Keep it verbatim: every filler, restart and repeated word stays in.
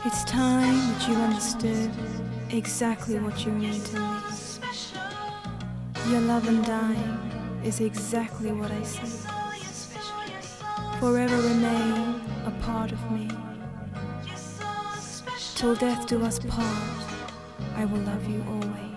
It's time that you understood exactly what you mean to me. Your love and dying is exactly what I see. Forever remain a part of me. Till death do us part, I will love you always.